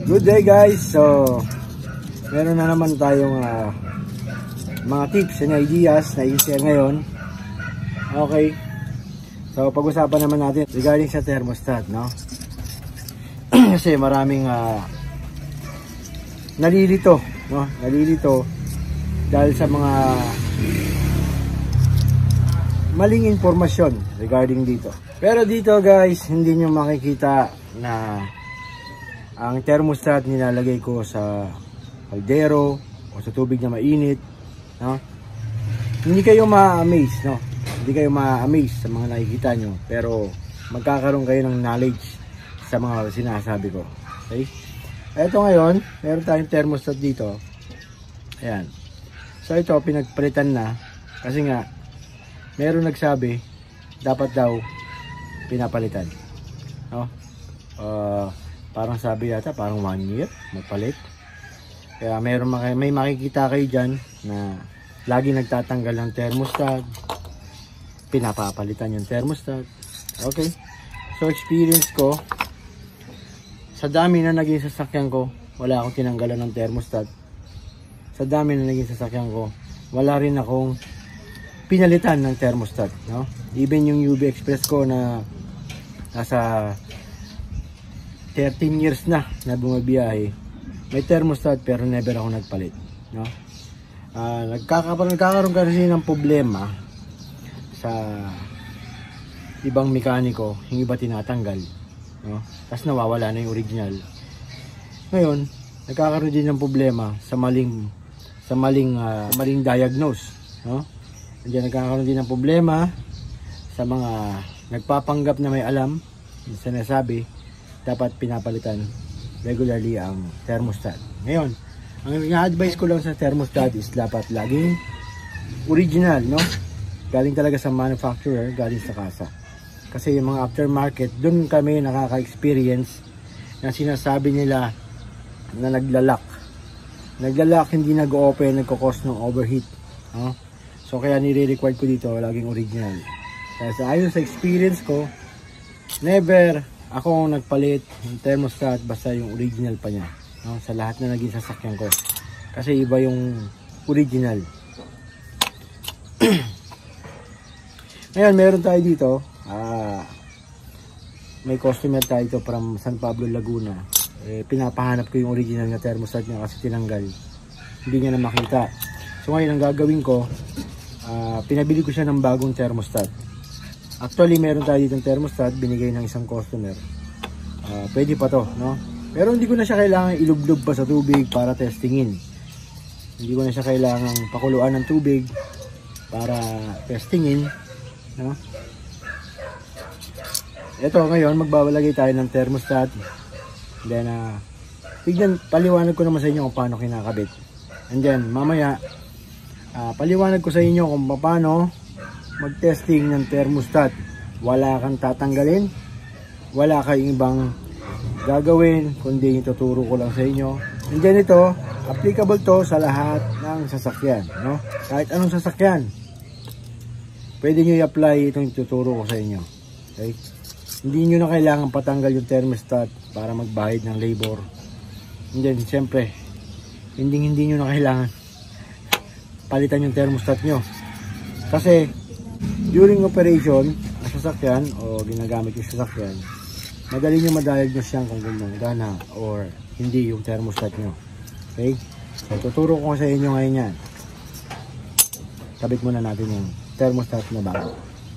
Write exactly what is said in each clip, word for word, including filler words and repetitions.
Good day guys. So meron na naman tayong uh, mga tips and ideas na i-share ngayon. Okay. So pag-usapan naman natin regarding sa thermostat, no? Kasi maraming uh, nalilito, no? Nalilito dahil sa mga maling impormasyon regarding dito. Pero dito guys, hindi nyo makikita na ang thermostat nilalagay ko sa kaldero o sa tubig na mainit, no? Hindi kayo ma-amaze, no? Hindi kayo ma-amaze sa mga nakikita nyo, pero magkakaroon kayo ng knowledge sa mga sinasabi ko. Okay? Ito ngayon, meron tayong thermostat dito. Ayan. So ito, pinagpalitan na kasi nga meron nagsabi dapat daw pinapalitan, no? Uh, parang sabi yata parang one year magpalit. Kaya meron may makikita kayo dyan na lagi nagtatanggal ng thermostat, pinapapalitan yung thermostat. Okay, so experience ko, sa dami na naging sasakyan ko, wala akong tinanggalan ng thermostat. Sa dami na naging sasakyan ko, wala rin akong pinalitan ng thermostat, no? Even yung U B Express ko na nasa thirteen years na na bumabiyahe, may thermostat pero never ako nagpalit, no? Uh, nagkakaroon nagkakaroon kasi ng problema sa ibang mekaniko, yung iba tinatanggal, no? Tapos nawawala na yung original. Ngayon, nagkakaroon din ng problema sa maling sa maling uh, maling diagnose, no? Diyan nagkakaroon din ng problema sa mga nagpapanggap na may alam, yung sinasabi dapat pinapalitan regularly ang thermostat. Ngayon, ang i-advise ko lang sa thermostat is dapat laging original, no? Galing talaga sa manufacturer, galing sa kasa. Kasi yung mga aftermarket, dun kami nakaka-experience na sinasabi nila na naglalak. Naglalak, hindi nag-open, nagkakos ng overheat, no? So kaya nire-required ko dito laging original. Kasi ayon sa experience ko, never ako nagpalit ng thermostat basta yung original pa niya, no? Sa lahat na naging sasakyan ko. Kasi iba yung original. Ngayon, meron tayo dito. Ah, may customer tayo dito from San Pablo, Laguna. Eh, pinapahanap ko yung original na thermostat niya kasi tinanggal. Hindi niya na makita. So ngayon, ang gagawin ko, Uh, pinabili ko siya ng bagong thermostat. Actually, meron tayo ditong thermostat binigay ng isang customer. Uh, pwede pa to, no? Pero hindi ko na siya kailangan ilublob pa sa tubig para testingin. Hindi ko na siya kailangan pakuluan ng tubig para testingin, no? Ito ngayon, magbabalagay tayo ng thermostat. Then, uh, tignan, paliwanag ko naman sa inyo kung paano kinakabit. And then, mamaya, Uh, paliwanag ko sa inyo kung paano mag-testing ng thermostat. Wala kang tatanggalin, wala kang ibang gagawin, kundi ituturo ko lang sa inyo. And then ito, applicable to sa lahat ng sasakyan, no? Kahit anong sasakyan, pwede nyo i-apply itong ituturo ko sa inyo. Okay? Hindi nyo na kailangan patanggal yung thermostat para magbayad ng labor. And then, siyempre, hindi hindi nyo na kailangan palitan yung thermostat nyo. Kasi during operation ang sasakyan o ginagamit yung sasakyan, madali nyo madiagnose yan kung gumagana or hindi yung thermostat nyo. Okay? So tuturo ko sa inyo ngayon yan. Kabit muna natin yung thermostat na bago.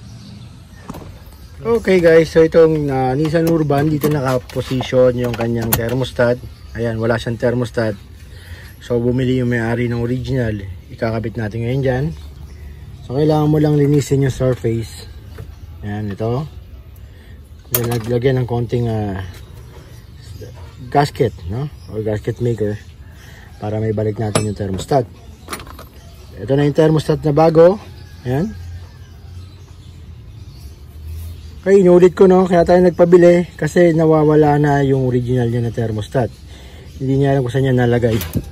Okay guys, so itong uh, Nissan Urban, dito naka-position yung kanyang thermostat. Ayan, wala siyang thermostat. So bumili yung may-ari ng original, ikakabit natin ngayon dyan. So kailangan mo lang linisin yung surface. Ayan, ito. Then naglagyan ng konting uh, gasket, no? Or gasket maker para may balik natin yung thermostat. Ito na yung thermostat na bago. Ayan. Okay, inulit ko, no? Kaya tayo nagpabili kasi nawawala na yung original niya na thermostat. Hindi niya alam kung saan niya nalagay.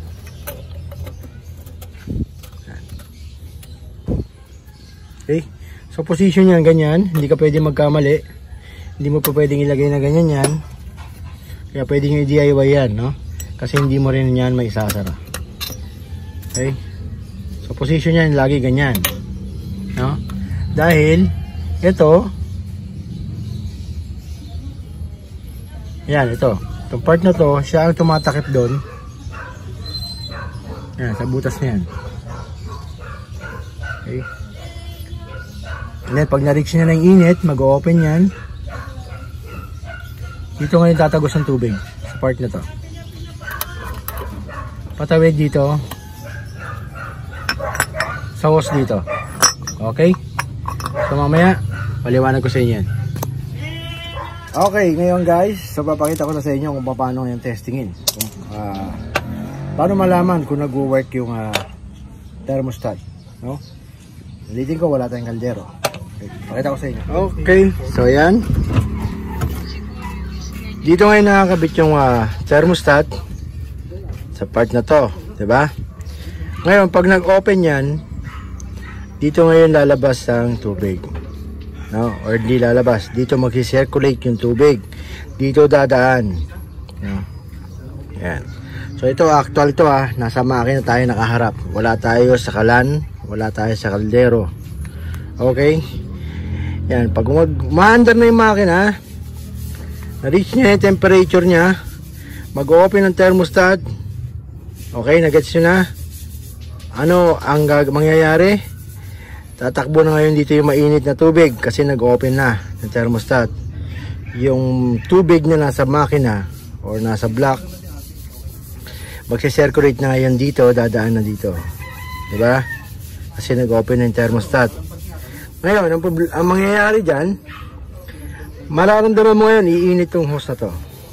Okay, so position yan ganyan, hindi ka pwede magkamali, hindi mo pa pwedeng ilagay na ganyan yan, kaya pwede nyo i-D I Y yan, no? kasi hindi mo rin yan may isasara. Okay, so position yan lagi ganyan, no? Dahil ito, yan, ito itong part na to, siya ang tumatakip doon. Yan, sa butas na yan. Okay, and then pag na-reach na ng init, mag-open yan. Dito ngayon tatagos ng tubig sa part na to, patawid dito sa hose dito. Okay, so mamaya paliwanag ko sa inyo yan. Okay, ngayon guys, so papakita ko na sa inyo kung paano yung testingin, kung, uh, paano malaman kung nag-work yung uh, thermostat, no? Ulitin ko, wala tayong kaldero. Okay, pakita ko sa inyo. Okay, so yan, dito ngayon nakakabit yung uh, thermostat sa part na to, diba? Ngayon pag nag-open yan, dito ngayon lalabas ang tubig, no? Or di lalabas, dito mag-circulate yung tubig, dito dadaan, no? Yan. So ito actual to, ah, nasa makina tayo nakaharap, wala tayo sa kalan, wala tayo sa kaldero. Okay, yan, pag mag-maandar na yung makina, na-reach niya yung temperature niya, mag-open ang thermostat. Okay, nagets nyo na ano ang mangyayari? Tatakbo na ngayon dito yung mainit na tubig kasi nag-open na ng thermostat. Yung tubig na nasa makina or nasa block, magsi-circulate na ngayon dito, dadaan na dito, diba? Kasi nag-open na yung thermostat. Ngayon, ang, ang mangyayari dyan, mararamdaman mo ngayon, iinit yung hose na to.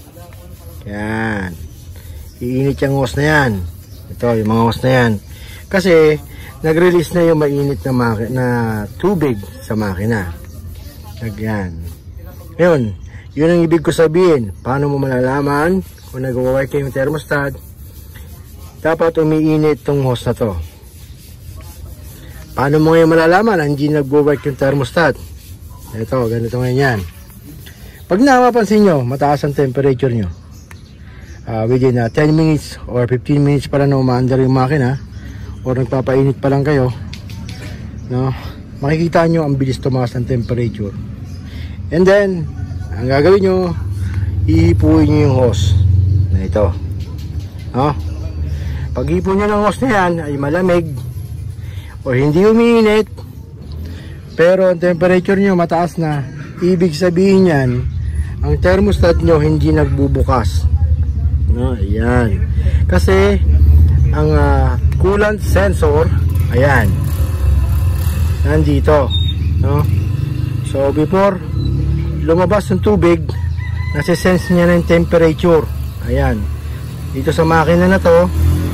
Yan, iinit yung hose na yan. Ito, yung mga hose na yan, kasi nag-release na yung mainit na, na tubig sa makina. Yan. Ngayon, yun ang ibig ko sabihin. Paano mo malalaman kung nag-work yung thermostat? Dapat umiinit tong hose na to. Paano mo ngayon malalaman na hindi nag-work yung thermostat? Ito, ganito ngayon yan. Pag napapansin nyo, mataas ang temperature nyo, uh, within uh, ten minutes or fifteen minutes pa lang na umaandar yung makina or nagpapainit pa lang kayo, no? Makikita nyo ang bilis tumaas ng temperature. And then, ang gagawin nyo, ihipuin nyo yung hose na ito, no? Pag hipo nyo ng hose na yan ay malamig o hindi umiinit, pero ang temperature nyo mataas na, ibig sabihin yan, ang thermostat nyo hindi nagbubukas, no? Ayan, kasi ang uh, coolant sensor, ayan, nandito, no? So before lumabas ng tubig, nasisense niya na yung temperature. Ayan, dito sa makina na to,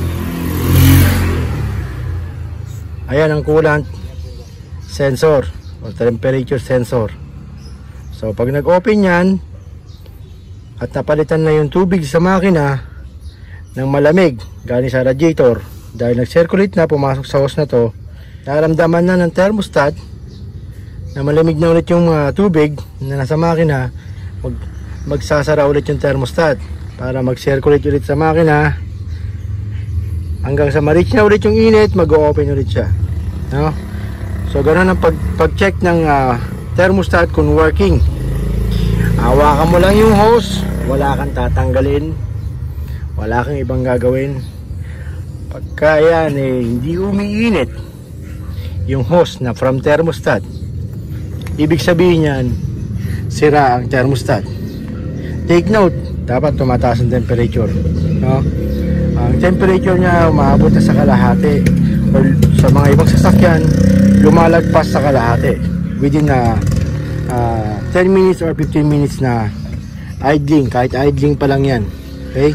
ayan ang coolant sensor o temperature sensor. So pag nag-open yan at napalitan na yung tubig sa makina ng malamig galing sa radiator, dahil nag-circulate na, pumasok sa hose na to, nararamdaman na ng thermostat na malamig na ulit yung uh, tubig na nasa makina, mag magsasara ulit yung thermostat para mag-circulate ulit sa makina hanggang sa ma-reach na ulit yung init, mag-open ulit siya, no? So ganoon ang pag-check ng uh, thermostat kung working. Hawakan mo lang yung hose, wala kang tatanggalin, wala kang ibang gagawin. Pagka yan eh, hindi umiinit yung hose na from thermostat, ibig sabihin yan, sira ang thermostat. Take note, dapat tumataas ang temperature, no? Ang temperature niya umaabot na sa kalahati, or sa mga ibang sasakyan lumalagpas sa kalahati within na uh, ten minutes or fifteen minutes na idling, kahit idling pa lang yan. Okay?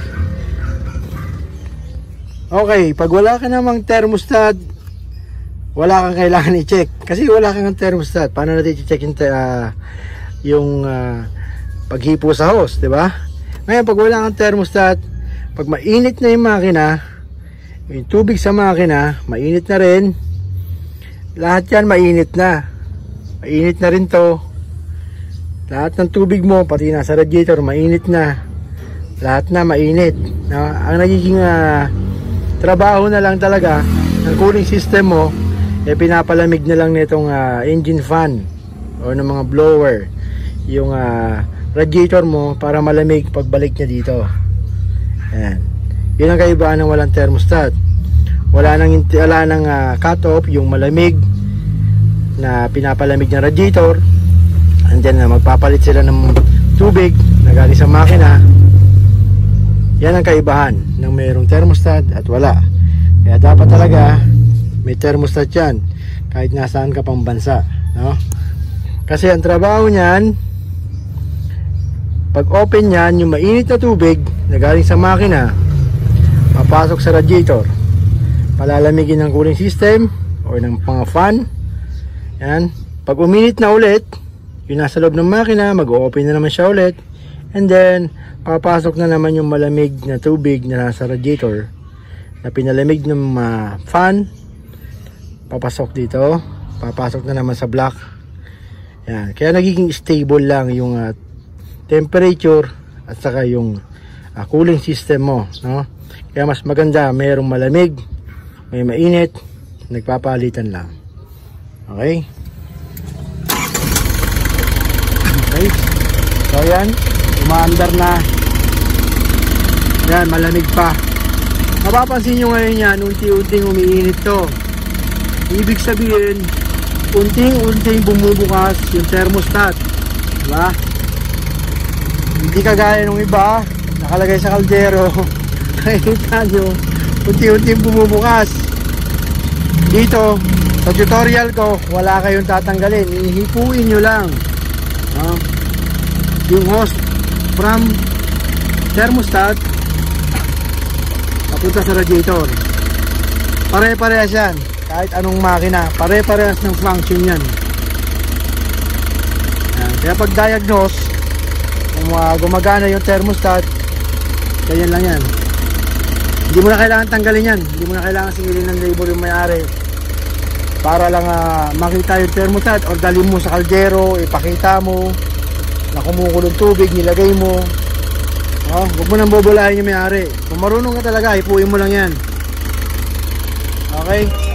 Okay, pag wala ka namang thermostat, wala kang kailangan i-check kasi wala kang thermostat. Paano natin i-check yung, uh, yung uh, paghipo sa hose, diba? Ngayon pag wala kang thermostat, pag mainit na yung makina, yung tubig sa makina mainit na rin, lahat yan mainit na, mainit na rin to, lahat ng tubig mo pati nasa radiator mainit na, lahat na mainit, No? Ang nagiging uh, trabaho na lang talaga ng cooling system mo, eh pinapalamig na lang nitong uh, engine fan o ng mga blower yung uh, radiator mo para malamig pagbalik niya dito. Ayan. Yun ang kaibahan ng walang thermostat. Wala nang, wala nang uh, cut off yung malamig na pinapalamig ng radiator, and then uh, magpapalit sila ng tubig na galing sa makina. Yan ang kaibahan ng mayroong thermostat at wala. Kaya dapat talaga may thermostat yan kahit nasaan ka pang bansa, no? Kasi ang trabaho niyan, pag open yan, yung mainit na tubig na galing sa makina papasok sa radiator, palalamigin ng cooling system o ng mga fan. Yan. Pag uminit na ulit, yung nasa loob ng makina, mag-open na naman siya ulit, and then papasok na naman yung malamig na tubig na nasa radiator na pinalamig ng uh, fan, papasok dito, papasok na naman sa block. Yan. Kaya nagiging stable lang yung uh, temperature at saka yung uh, cooling system mo, no? Kaya mas maganda mayroong malamig, may mainit, nagpapalitan lang. Okay? Okay. So yan, umaandar na. Yan, malamig pa. Mapapansin nyo ngayon yan, unti-unting umiinit to. Ibig sabihin, unting-unting bumubukas yung thermostat. Diba? Hindi kagaya nung iba, nakalagay sa kaldero. Nakikita nyo, unti-unting bumubukas. Dito, sa tutorial ko, wala kayong tatanggalin. Ihipuin nyo lang. No? Yung hose from thermostat papunta sa radiator. Pare-parehas yan. Kahit anong makina, pare-parehas ng function yan. Yan. Kaya pag diagnose, kung uh, gumagana yung thermostat, ganyan lang yan. Hindi mo na kailangan tanggalin yan. Hindi mo na kailangan singilin ng labor yung may-ari para lang uh, makita yung thermostat, or dalhin mo sa kaldero, ipakita mo na kumukulong tubig, nilagay mo. Oh, huwag mo nang bobolahin yung may-ari. Kung marunong ka talaga, ipuin mo lang yan. Okay?